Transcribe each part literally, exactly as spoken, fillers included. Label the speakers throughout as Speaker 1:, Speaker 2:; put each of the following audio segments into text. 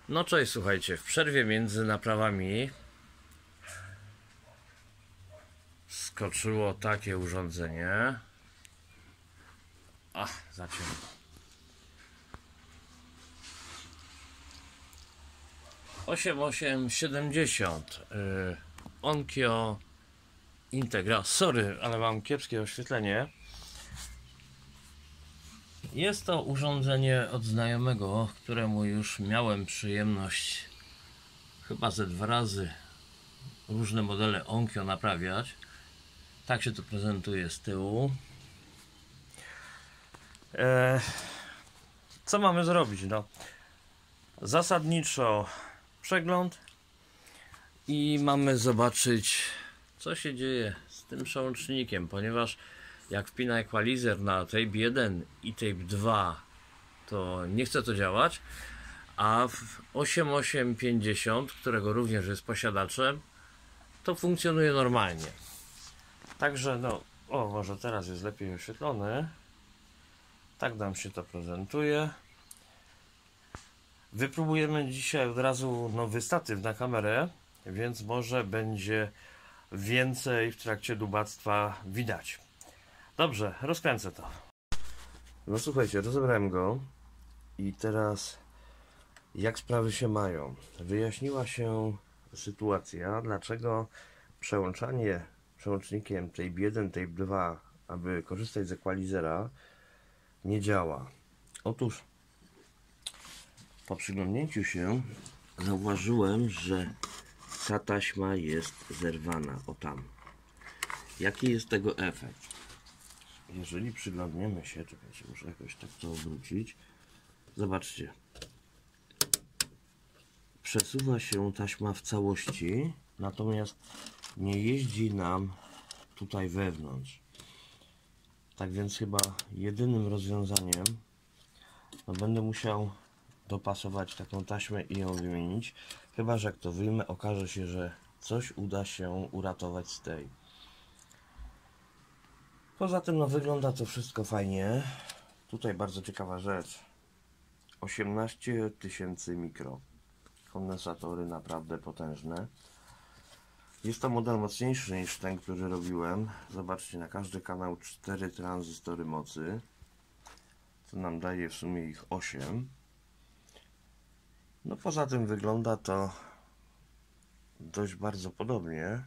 Speaker 1: No cześć, słuchajcie, w przerwie między naprawami skoczyło takie urządzenie. A, zaciągnę. osiem osiem siedemdziesiąt yy, Onkyo Integra. Sorry, ale mam kiepskie oświetlenie. Jest to urządzenie od znajomego, któremu już miałem przyjemność chyba ze dwa razy różne modele Onkyo naprawiać. Tak się to prezentuje z tyłu. Eee, co mamy zrobić? No, zasadniczo przegląd i mamy zobaczyć, co się dzieje z tym przełącznikiem, ponieważ jak wpina equalizer na tape jeden i tape dwa, to nie chce to działać, a w osiem osiem pięćdziesiąt, którego również jest posiadaczem, to funkcjonuje normalnie. Także no, o, może teraz jest lepiej oświetlony. Tak nam się to prezentuje. Wypróbujemy dzisiaj od razu nowy statyw na kamerę, więc może będzie więcej w trakcie dubactwa widać. Dobrze, rozkręcę to. No słuchajcie, rozebrałem go i teraz jak sprawy się mają. Wyjaśniła się sytuacja, dlaczego przełączanie przełącznikiem tape jeden, tape dwa, aby korzystać z equalizera, nie działa. Otóż po przyglądnięciu się zauważyłem, że ta taśma jest zerwana. O tam. Jaki jest tego efekt? Jeżeli przyglądniemy się, czekajcie, muszę jakoś tak to obrócić. Zobaczcie. Przesuwa się taśma w całości, natomiast nie jeździ nam tutaj wewnątrz. Tak więc chyba jedynym rozwiązaniem, no będę musiał dopasować taką taśmę i ją wymienić. Chyba że jak to wyjmę, okaże się, że coś uda się uratować z tej. Poza tym no wygląda to wszystko fajnie. Tutaj bardzo ciekawa rzecz. osiemnaście tysięcy mikro. Kondensatory naprawdę potężne. Jest to model mocniejszy niż ten, który robiłem. Zobaczcie, na każdy kanał cztery tranzystory mocy, co nam daje w sumie ich osiem. No poza tym wygląda to dość bardzo podobnie.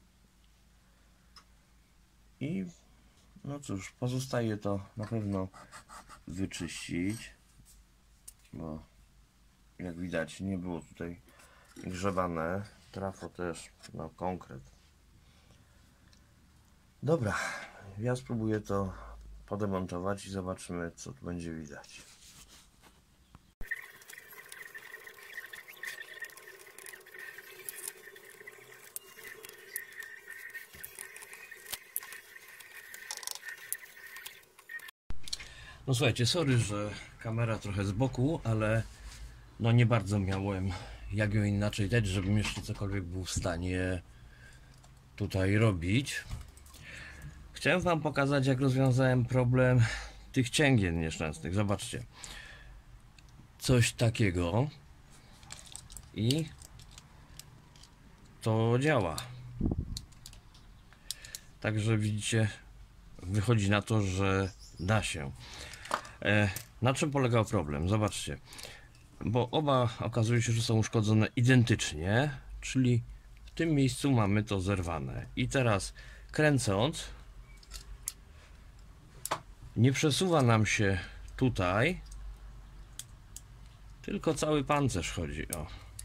Speaker 1: I no cóż, pozostaje to na pewno wyczyścić, bo jak widać nie było tutaj grzebane. Trafo też, no konkret. Dobra, ja spróbuję to podemontować i zobaczymy, co tu będzie widać. No słuchajcie, sorry, że kamera trochę z boku, ale no nie bardzo miałem jak ją inaczej dać, żebym jeszcze cokolwiek był w stanie tutaj robić. Chciałem wam pokazać, jak rozwiązałem problem tych cięgien nieszczęsnych. Zobaczcie, coś takiego i to działa. Także widzicie, wychodzi na to, że da się. E, na czym polegał problem? Zobaczcie, bo oba okazuje się, że są uszkodzone identycznie, czyli w tym miejscu mamy to zerwane. I teraz kręcąc, nie przesuwa nam się tutaj, tylko cały pancerz chodzi. O.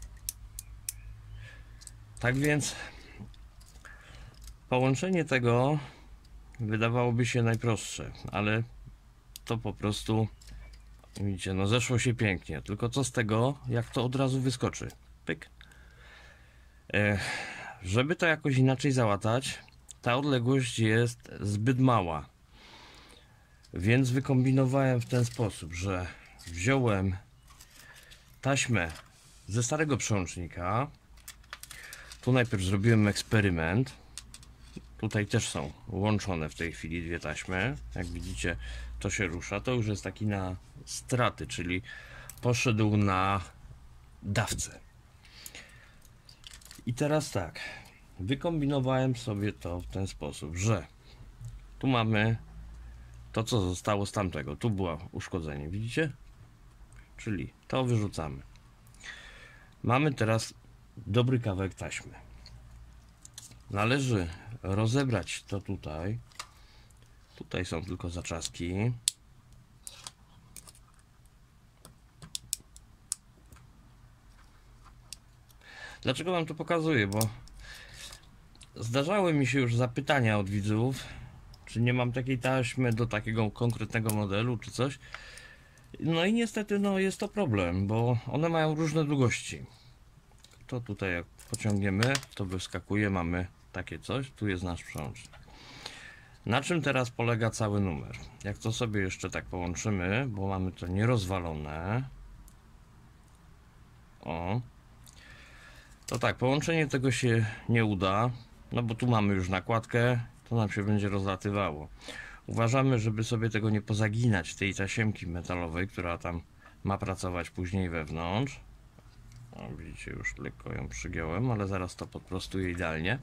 Speaker 1: Tak więc połączenie tego wydawałoby się najprostsze, ale to po prostu, widzicie, no zeszło się pięknie, tylko co z tego, jak to od razu wyskoczy. Pyk. E, żeby to jakoś inaczej załatać, ta odległość jest zbyt mała, więc wykombinowałem w ten sposób, że wziąłem taśmę ze starego przełącznika. Tu najpierw zrobiłem eksperyment. Tutaj też są łączone w tej chwili dwie taśmy. Jak widzicie, to się rusza. To już jest taki na straty, czyli poszedł na dawcę. I teraz tak, wykombinowałem sobie to w ten sposób, że tu mamy to, co zostało z tamtego. Tu było uszkodzenie, widzicie? Czyli to wyrzucamy. Mamy teraz dobry kawałek taśmy. Należy rozebrać to tutaj. Tutaj są tylko zaczaski. Dlaczego wam to pokazuję? Bo zdarzały mi się już zapytania od widzów, czy nie mam takiej taśmy do takiego konkretnego modelu, czy coś. No i niestety no jest to problem, bo one mają różne długości. To tutaj jak pociągniemy, to wyskakuje, mamy takie coś. Tu jest nasz przełącznik. Na czym teraz polega cały numer? Jak to sobie jeszcze tak połączymy, bo mamy to nierozwalone. O. To tak, połączenie tego się nie uda, no bo tu mamy już nakładkę, to nam się będzie rozlatywało. Uważamy, żeby sobie tego nie pozaginać, tej tasiemki metalowej, która tam ma pracować później wewnątrz. O, widzicie, już lekko ją przygiąłem, ale zaraz to podprostuję idealnie.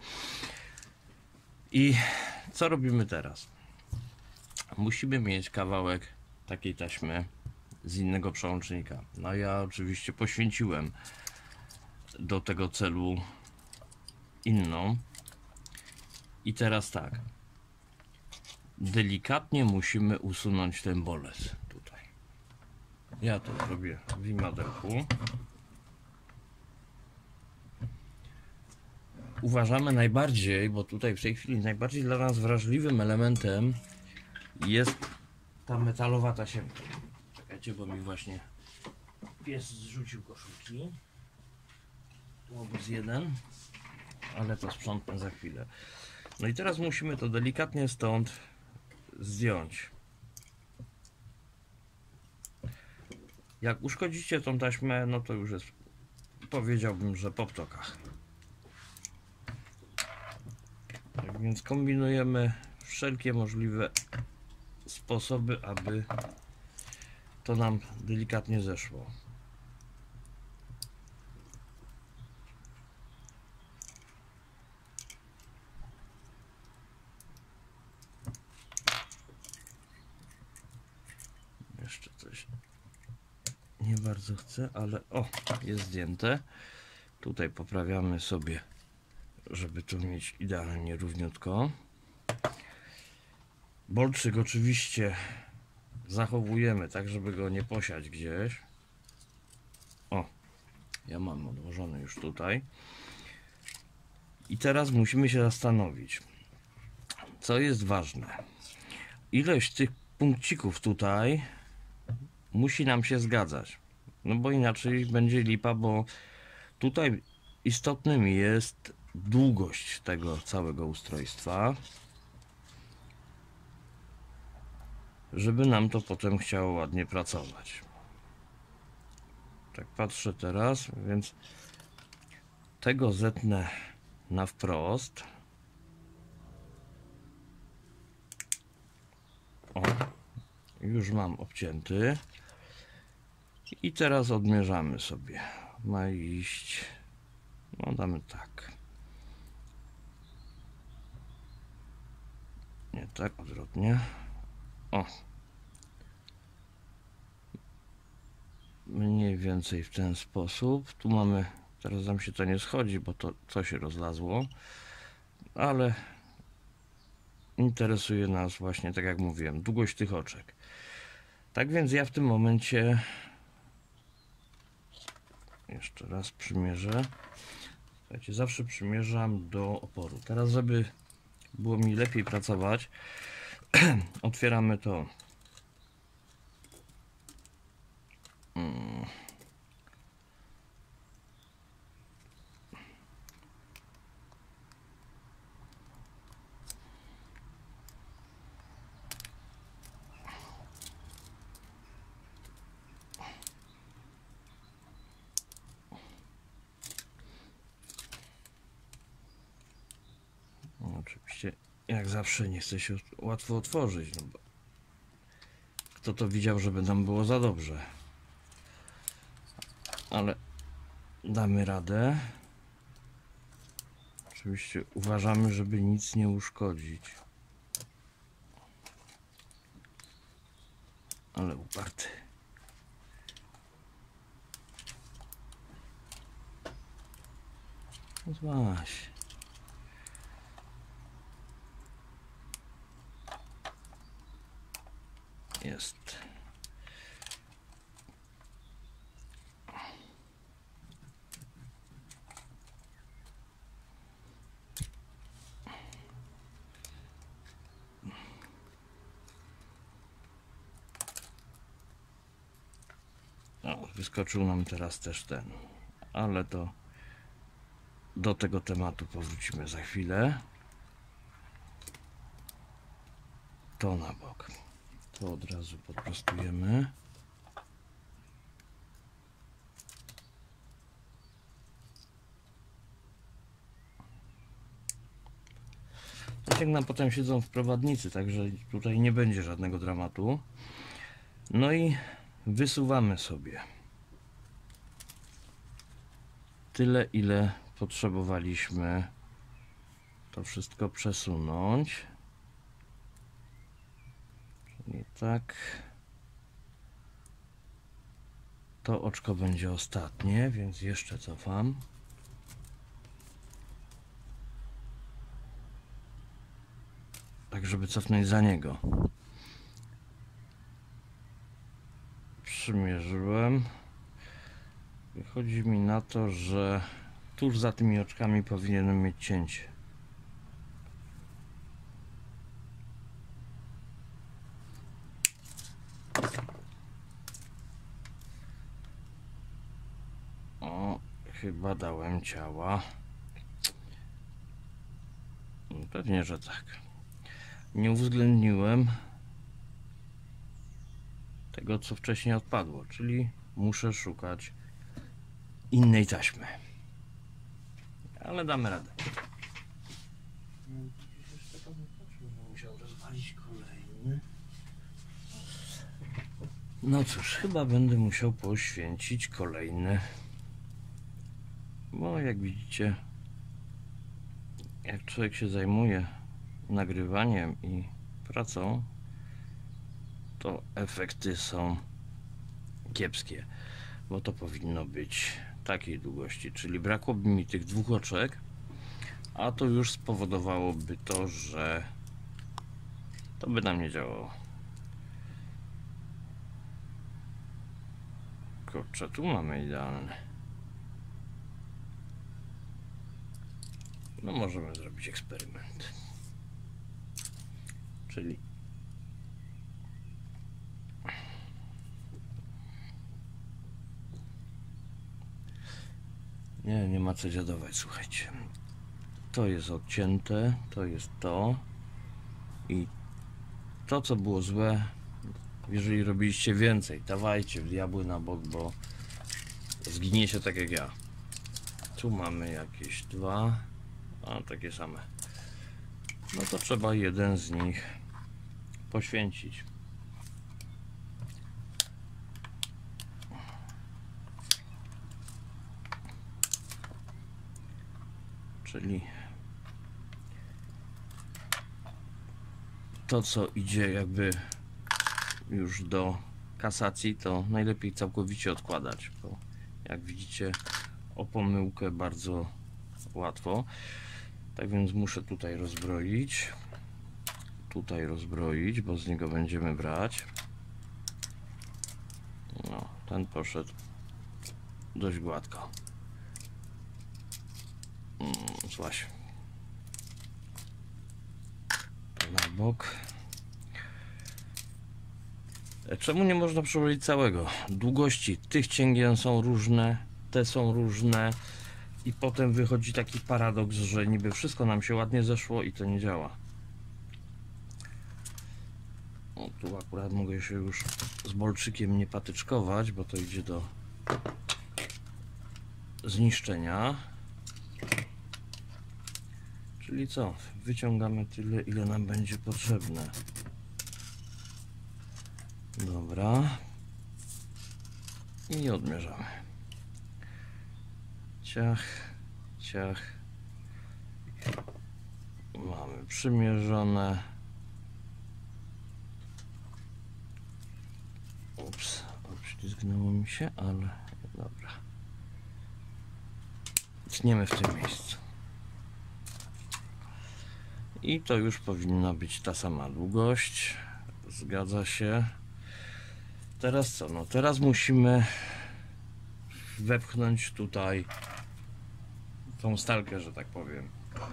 Speaker 1: I co robimy teraz? Musimy mieć kawałek takiej taśmy z innego przełącznika. No ja oczywiście poświęciłem do tego celu inną. I teraz tak, delikatnie musimy usunąć ten bolec tutaj. Ja to zrobię w imadełku. Uważamy najbardziej, bo tutaj w tej chwili najbardziej dla nas wrażliwym elementem jest ta metalowa tasiemka. Czekajcie, bo mi właśnie pies zrzucił koszulki. Tu obóz jeden, ale to sprzątnę za chwilę. No i teraz musimy to delikatnie stąd zdjąć. Jak uszkodzicie tą taśmę, no to już jest, powiedziałbym, że po ptokach. Tak więc kombinujemy wszelkie możliwe sposoby, aby to nam delikatnie zeszło. Jeszcze coś nie bardzo chcę, ale o, jest zdjęte. Tutaj poprawiamy sobie, żeby tu mieć idealnie równiutko. Bolczyk oczywiście zachowujemy tak, żeby go nie posiać gdzieś. O, ja mam odłożony już tutaj. I teraz musimy się zastanowić, co jest ważne. Ilość tych punkcików tutaj musi nam się zgadzać. No bo inaczej będzie lipa, bo tutaj istotnym jest długość tego całego ustrojstwa, żeby nam to potem chciało ładnie pracować. Tak patrzę teraz, więc tego zetnę na wprost. O, już mam obcięty. I teraz odmierzamy sobie. Ma iść, no damy tak. Nie tak, odwrotnie. O. Mniej więcej w ten sposób. Tu mamy, teraz nam się to nie schodzi, bo to co się rozlazło. Ale interesuje nas właśnie, tak jak mówiłem, długość tych oczek. Tak więc ja w tym momencie jeszcze raz przymierzę. Słuchajcie, zawsze przymierzam do oporu. Teraz, żeby było mi lepiej pracować, otwieramy to. Hmm. Oczywiście, jak zawsze, nie chce się łatwo otworzyć, no bo kto to widział, żeby nam było za dobrze. Ale damy radę. Oczywiście uważamy, żeby nic nie uszkodzić. Ale uparty. No złaś. Jest. No, wyskoczył nam teraz też ten, ale to do tego tematu powrócimy za chwilę. To na bok. To od razu podprostujemy. Ścięgna potem siedzą w prowadnicy, także tutaj nie będzie żadnego dramatu. No i wysuwamy sobie tyle, ile potrzebowaliśmy to wszystko przesunąć. Czyli tak. To oczko będzie ostatnie, więc jeszcze cofam. Tak, żeby cofnąć za niego. Przymierzyłem. Wychodzi mi na to, że tuż za tymi oczkami powinienem mieć cięcie. O, chyba dałem ciała. Pewnie, że tak. Nie uwzględniłem tego, co wcześniej odpadło, czyli muszę szukać innej taśmy. Ale damy radę. Musiał rozwalić kolejny. No cóż, chyba będę musiał poświęcić kolejny. Bo jak widzicie, jak człowiek się zajmuje nagrywaniem i pracą, to efekty są kiepskie, bo to powinno być takiej długości, czyli brakłoby mi tych dwóch oczek, a to już spowodowałoby to, że to by nam nie działało. Kurczę, tu mamy idealny. No możemy zrobić eksperyment. Czyli nie, nie ma co dziadować, słuchajcie. To jest odcięte, to jest to i to, co było złe, jeżeli robiliście więcej, dawajcie w diabły na bok, bo zginiecie tak jak ja. Tu mamy jakieś dwa, a takie same. No to trzeba jeden z nich poświęcić. Czyli to, co idzie jakby już do kasacji, to najlepiej całkowicie odkładać, bo jak widzicie, o pomyłkę bardzo łatwo. Tak więc muszę tutaj rozbroić, tutaj rozbroić, bo z niego będziemy brać. No, ten poszedł dość gładko. Mm, złaś. Na bok. Czemu nie można przełożyć całego? Długości tych cięgien są różne, te są różne i potem wychodzi taki paradoks, że niby wszystko nam się ładnie zeszło i to nie działa. O, tu akurat mogę się już z bolczykiem nie patyczkować, bo to idzie do zniszczenia. Czyli co? Wyciągamy tyle, ile nam będzie potrzebne. Dobra. I odmierzamy. Ciach, ciach. Mamy przymierzone. Ups, obślizgnęło mi się, ale dobra. Tniemy w tym miejscu. I to już powinna być ta sama długość. Zgadza się. Teraz co? No teraz musimy wepchnąć tutaj tą stalkę, że tak powiem.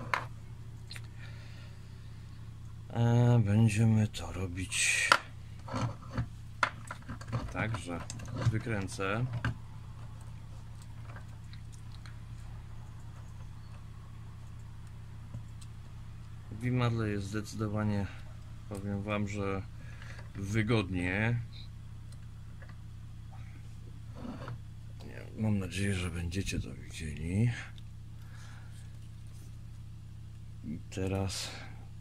Speaker 1: E, będziemy to robić tak, że wykręcę. W imadle jest zdecydowanie, powiem wam, że wygodnie. Mam nadzieję, że będziecie to widzieli. I teraz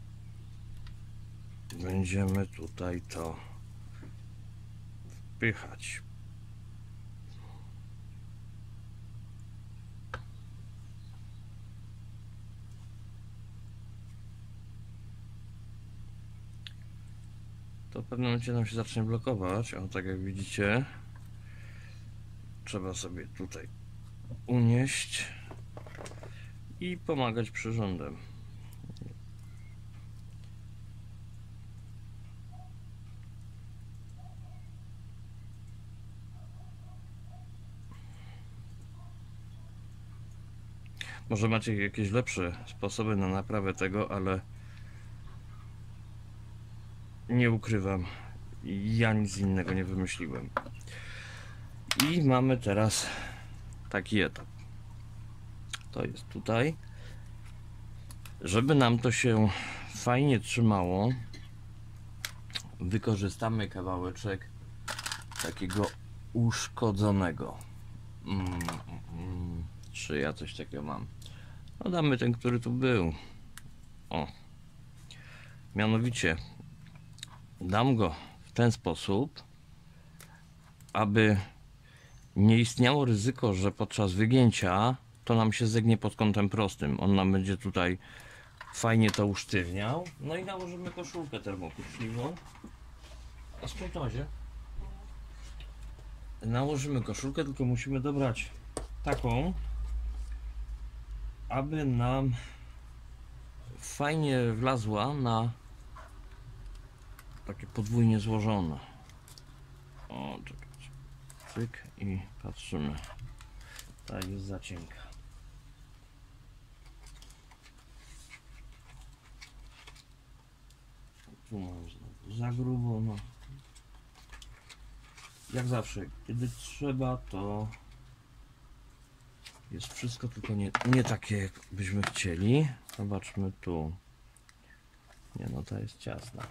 Speaker 1: będziemy tutaj to wpychać. To w pewnym momencie nam się zacznie blokować. O, tak jak widzicie, trzeba sobie tutaj unieść i pomagać przyrządem. Może macie jakieś lepsze sposoby na naprawę tego, ale nie ukrywam, ja nic innego nie wymyśliłem. I mamy teraz taki etap. To jest tutaj. Żeby nam to się fajnie trzymało, wykorzystamy kawałeczek takiego uszkodzonego. Mm, mm, czy ja coś takiego mam? No damy ten, który tu był. O. Mianowicie dam go w ten sposób, aby nie istniało ryzyko, że podczas wygięcia to nam się zegnie pod kątem prostym. On nam będzie tutaj fajnie to usztywniał. No i nałożymy koszulkę termokurczliwą. A skąd to macie? Nałożymy koszulkę, tylko musimy dobrać taką, aby nam fajnie wlazła na takie podwójnie złożone. O, czekajcie. Cyk i patrzymy. Ta jest za cienka. Tu mam znowu za grubo. No. Jak zawsze, kiedy trzeba, to jest wszystko, tylko nie, nie takie, jak byśmy chcieli. Zobaczmy tu. Nie, no ta jest ciasna.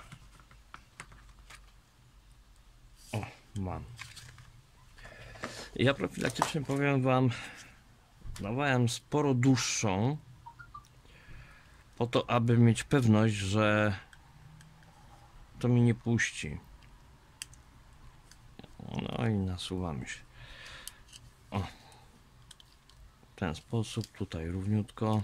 Speaker 1: O, mam. Ja profilaktycznie powiem wam, dawałem sporo dłuższą, po to, aby mieć pewność, że to mi nie puści. No i nasuwamy się. O. W ten sposób, tutaj równiutko.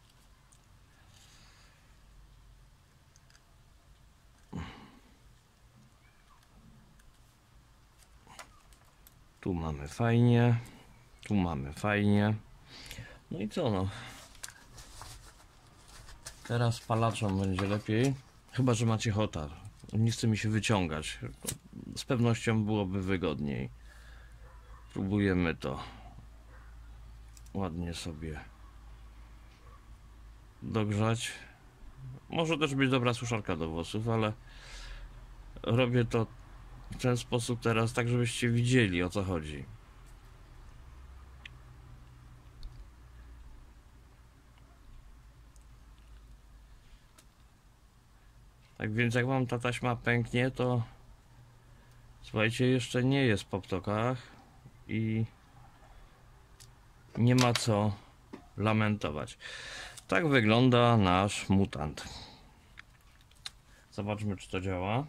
Speaker 1: Tu mamy fajnie, tu mamy fajnie. No i co no? Teraz palaczom będzie lepiej, chyba że macie hotar. Nie chce mi się wyciągać. Z pewnością byłoby wygodniej. Próbujemy to ładnie sobie dogrzać. Może też być dobra suszarka do włosów, ale robię to w ten sposób teraz, tak żebyście widzieli, o co chodzi. Tak więc jak wam ta taśma pęknie, to słuchajcie, jeszcze nie jest po ptokach i nie ma co lamentować. Tak wygląda nasz mutant. Zobaczmy, czy to działa.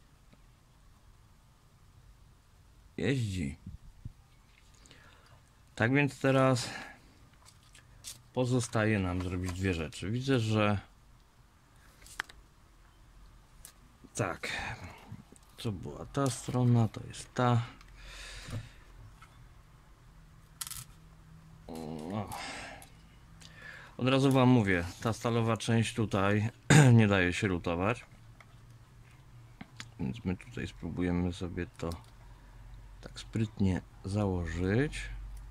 Speaker 1: Jeździ. Tak więc teraz pozostaje nam zrobić dwie rzeczy. Widzę, że tak, to była ta strona, to jest ta. No. Od razu wam mówię, ta stalowa część tutaj nie daje się lutować, więc my tutaj spróbujemy sobie to tak sprytnie założyć.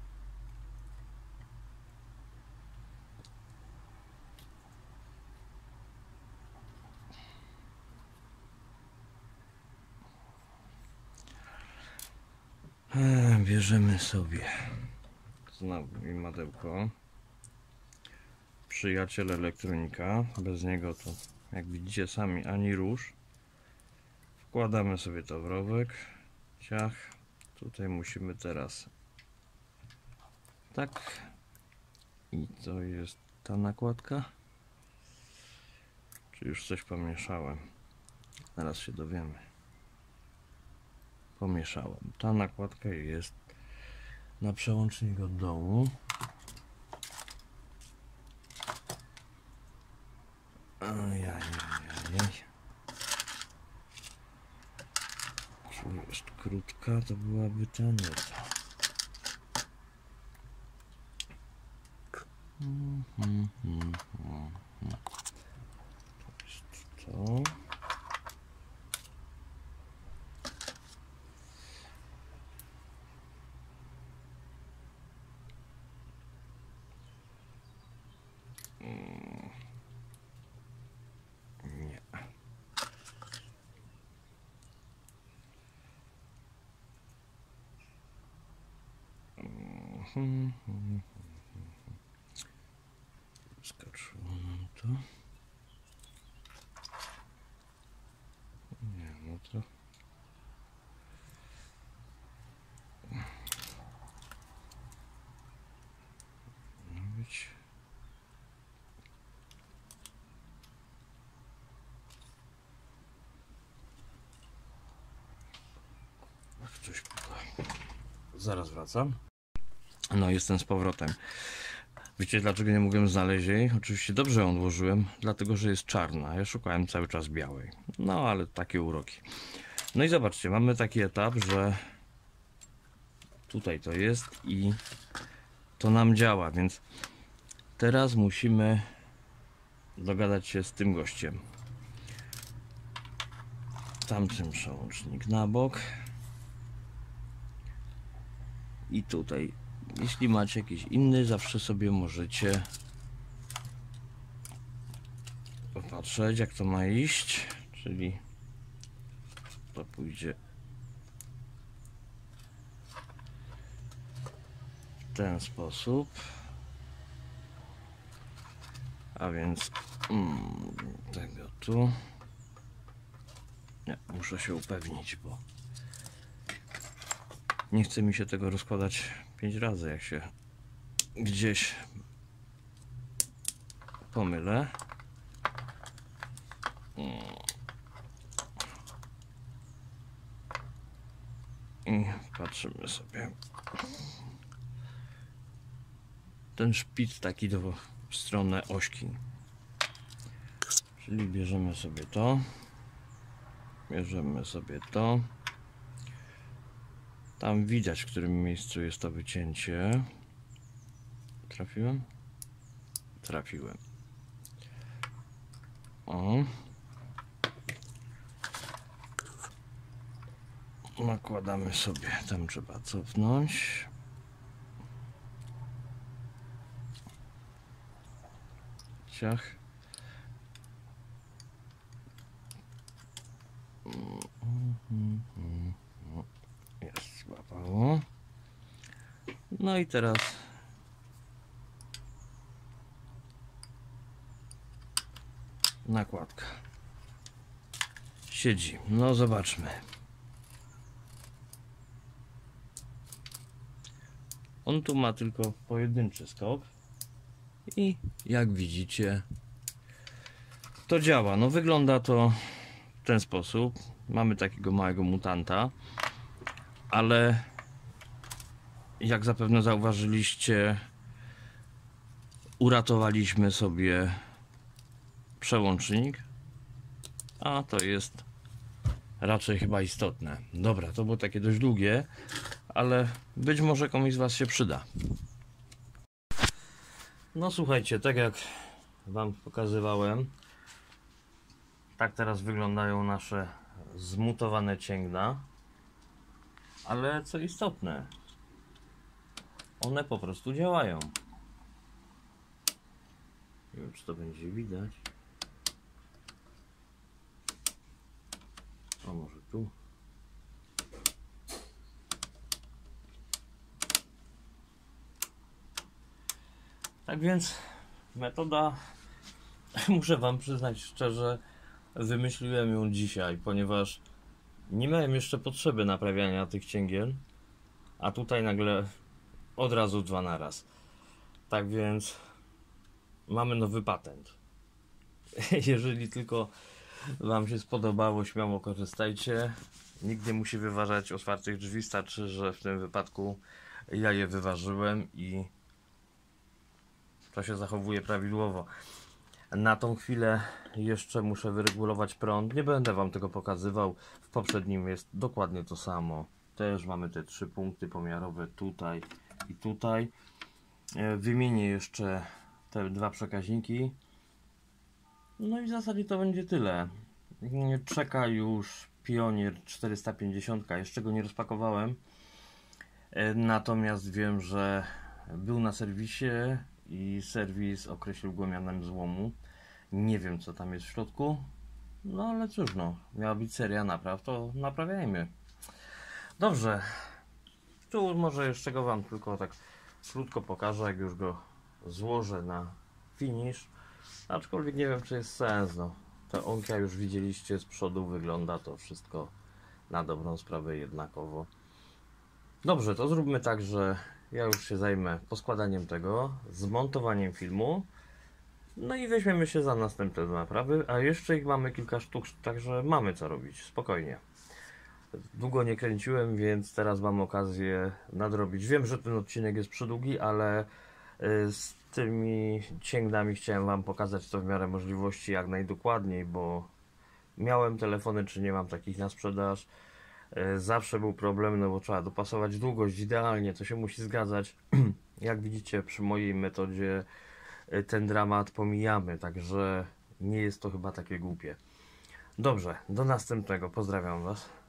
Speaker 1: Bierzemy sobie znowu imadełko. Przyjaciel elektronika, bez niego to, jak widzicie sami, ani rusz. Wkładamy sobie to w rowek, ciach. Tutaj musimy teraz tak, i to jest ta nakładka, czy już coś pomieszałem? Zaraz się dowiemy. Pomieszałem. Ta nakładka jest na przełącznik od dołu. Ajajajaj. Tu jest krótka, to byłaby ta, nie ta. Hmm, hmm, hmm, hmm. To jest to. Nie. Skoczyło nam to. Nie, no to ma być. Ach, coś puka. Zaraz wracam. No, jestem z powrotem. Wiecie, dlaczego nie mogłem znaleźć jej? Oczywiście dobrze ją odłożyłem, dlatego że jest czarna. Ja szukałem cały czas białej. No, ale takie uroki. No i zobaczcie, mamy taki etap, że tutaj to jest i to nam działa, więc teraz musimy dogadać się z tym gościem. Tamtym przełącznik na bok. I tutaj, jeśli macie jakiś inny, zawsze sobie możecie popatrzeć, jak to ma iść, czyli to pójdzie w ten sposób, a więc mm, tego tu nie, muszę się upewnić, bo nie chce mi się tego rozkładać pięć razy, jak się gdzieś pomylę. I patrzymy sobie. Ten szpic taki do w stronę ośki. Czyli bierzemy sobie to. Bierzemy sobie to. Tam widać, w którym miejscu jest to wycięcie. Trafiłem? Trafiłem. O. Nakładamy sobie, tam trzeba cofnąć. Ciach. Jest, złapało. No i teraz nakładka siedzi. No zobaczmy. On tu ma tylko pojedynczy skok i jak widzicie to działa. No wygląda to w ten sposób. Mamy takiego małego mutanta, ale jak zapewne zauważyliście, uratowaliśmy sobie przełącznik, a to jest raczej chyba istotne. Dobra, to było takie dość długie, ale być może komuś z Was się przyda. No słuchajcie, tak jak Wam pokazywałem, tak teraz wyglądają nasze zmutowane cięgna, ale co istotne, one po prostu działają. Nie wiem, czy to będzie widać. O, może tu. Tak więc metoda, muszę Wam przyznać szczerze, wymyśliłem ją dzisiaj, ponieważ nie miałem jeszcze potrzeby naprawiania tych cięgiel, a tutaj nagle od razu dwa na raz. Tak więc mamy nowy patent. Jeżeli tylko Wam się spodobało, śmiało korzystajcie. Nikt nie musi wyważać otwartych drzwi, starczy, że w tym wypadku ja je wyważyłem i to się zachowuje prawidłowo. Na tą chwilę jeszcze muszę wyregulować prąd. Nie będę Wam tego pokazywał. W poprzednim jest dokładnie to samo. Też mamy te trzy punkty pomiarowe tutaj i tutaj. Wymienię jeszcze te dwa przekaźniki. No i w zasadzie to będzie tyle. Czeka już Pionier czterysta pięćdziesiąt. Jeszcze go nie rozpakowałem. Natomiast wiem, że był na serwisie i serwis określił go mianem złomu. Nie wiem, co tam jest w środku. No ale cóż, no, miała być seria napraw, to naprawiajmy. Dobrze. Tu może jeszcze go Wam tylko tak krótko pokażę, jak już go złożę na finish. Aczkolwiek nie wiem, czy jest sens. No. Te onka już widzieliście z przodu, wygląda to wszystko na dobrą sprawę jednakowo. Dobrze, to zróbmy tak, że ja już się zajmę poskładaniem tego, zmontowaniem filmu. No i weźmiemy się za następne naprawy, a jeszcze ich mamy kilka sztuk, także mamy co robić, spokojnie. Długo nie kręciłem, więc teraz mam okazję nadrobić. Wiem, że ten odcinek jest przydługi, ale z tymi cięgnami chciałem Wam pokazać to w miarę możliwości jak najdokładniej, bo miałem telefony, czy nie mam takich na sprzedaż. Zawsze był problem, no bo trzeba dopasować długość idealnie, to się musi zgadzać. Jak widzicie, przy mojej metodzie ten dramat pomijamy, także nie jest to chyba takie głupie. Dobrze, do następnego, pozdrawiam Was.